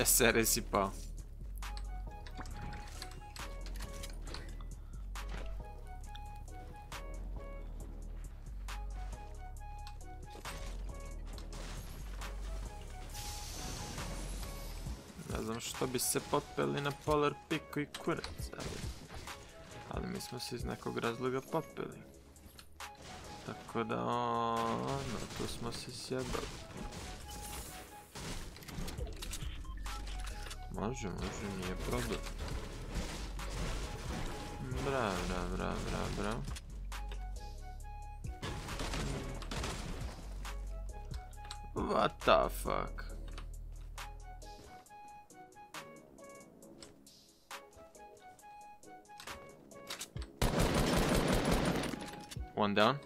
Sve si pao. Ne znam što bi se popeli na Polar Piku i kurac, ali mi smo se iz nekog razloga popeli. Tako da, tu smo se sjebali. Može, nije problem. Bravo. What the fuck? One down.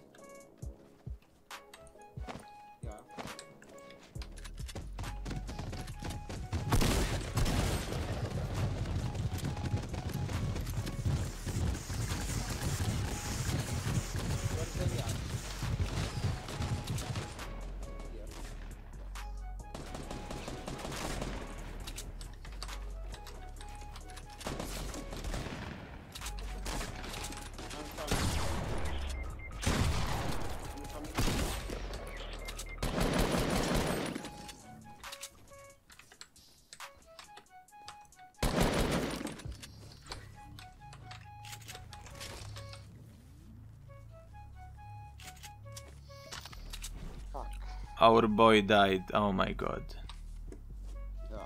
Our boy died, oh my god. Yeah.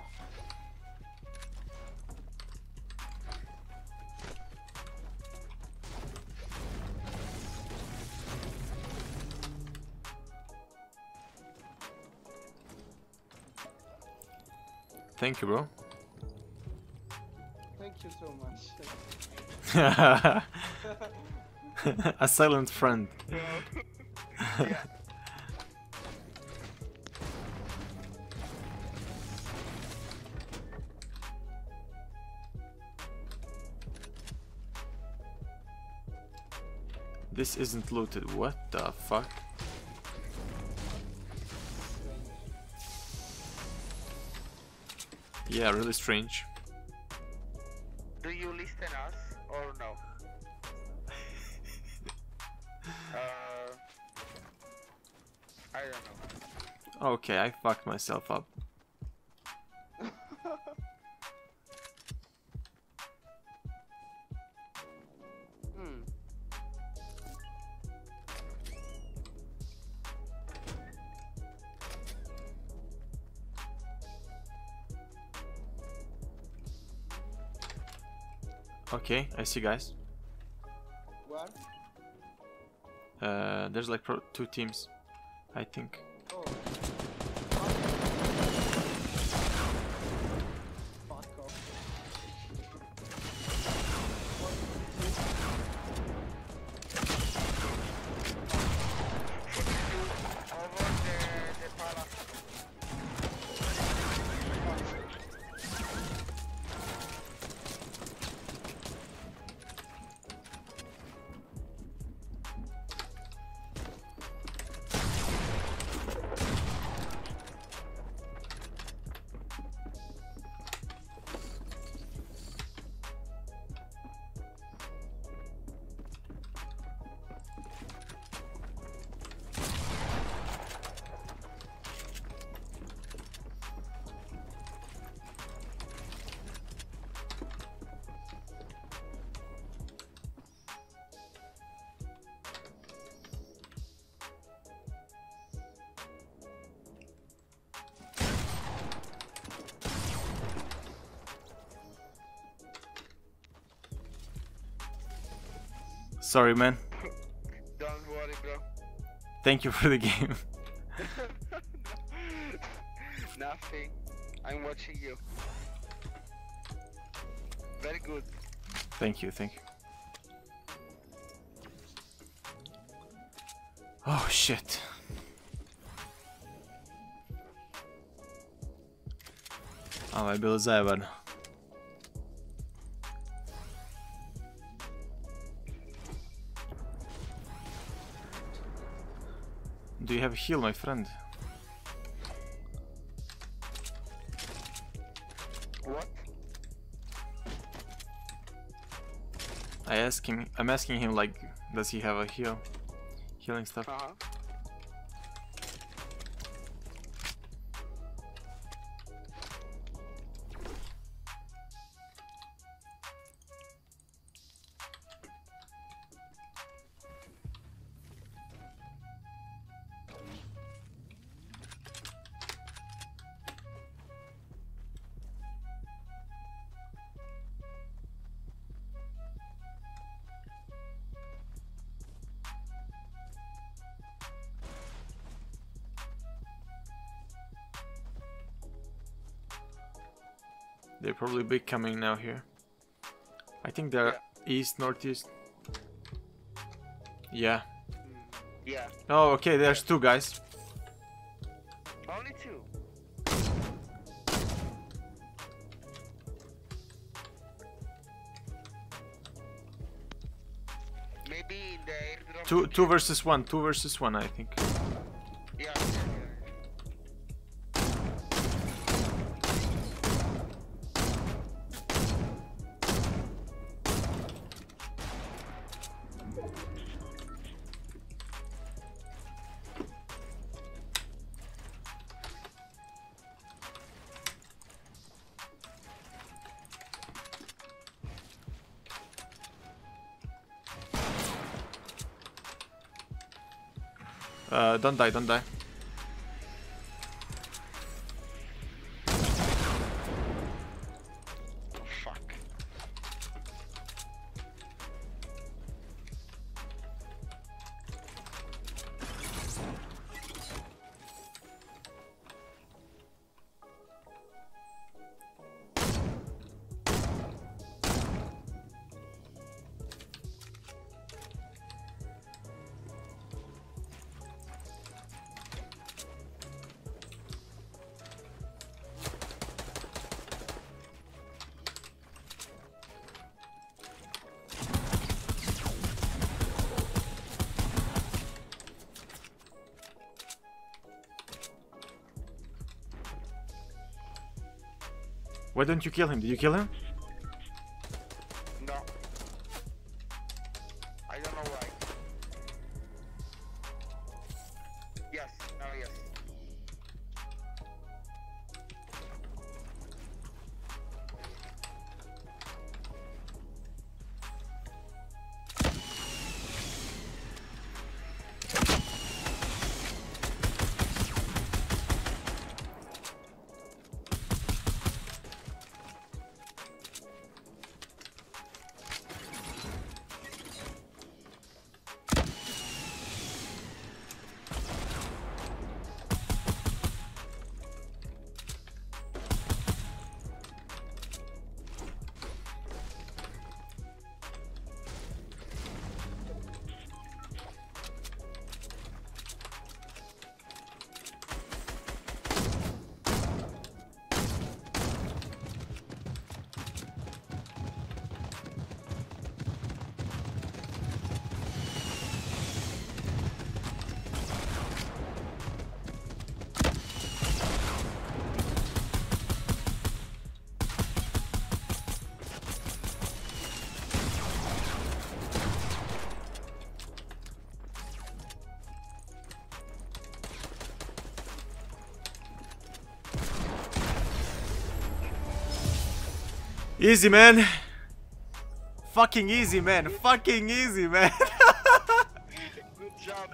Thank you, bro. Thank you so much. A silent friend. Yeah. This isn't looted. What the fuck? Yeah, really strange. Do you listen us or no? I don't know. Okay, I fucked myself up. Okay, I see guys. Where? There's like two teams, I think. Oh. Fuck off. Over the palace. Sorry, man. Don't worry, bro. Thank you for the game. Nothing. I'm watching you. Very good. Thank you, thank you. Oh shit. Ovo je bilo zajebano. Do you have a heal, my friend? I'm asking him like, does he have a healing stuff? They're probably be coming now here. I think they're east, northeast. Yeah. Yeah. Oh, okay, there's two guys. Only two. Maybe in the airdrop. Two versus one, I think. Yeah. Don't die, don't die. Fuck. Why don't you kill him? Did you kill him? No. I don't know why. Yes. Oh yes. Easy, man. Fucking easy, man. Fucking easy, man. Good job.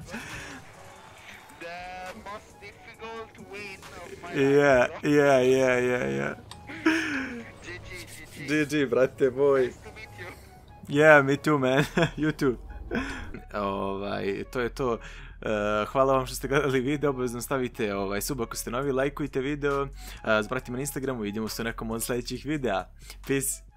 The most difficult win of my Yeah, life, bro. yeah. GG, brate moj. Nice to meet you. Yeah, me too, man. You too. To je to. Hvala vam što ste gledali video, obavezno stavite sub ako ste novi, lajkujte video, zbratite me na Instagramu, vidimo se u nekom od sljedećih videa. Peace.